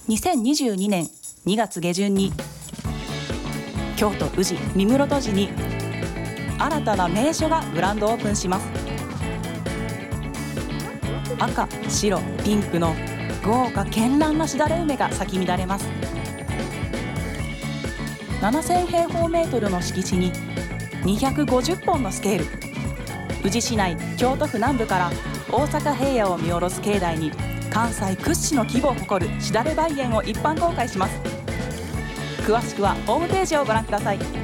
2022年2月下旬に京都宇治三室戸寺に新たな名所がグランドオープンします。赤、白、ピンクの豪華絢爛なしだれ梅が咲き乱れます。7000平方メートルの敷地に250本のスケール。宇治市内、京都府南部から大阪平野を見下ろす境内に関西屈指の規模を誇るしだれ梅園を一般公開します。詳しくはホームページをご覧ください。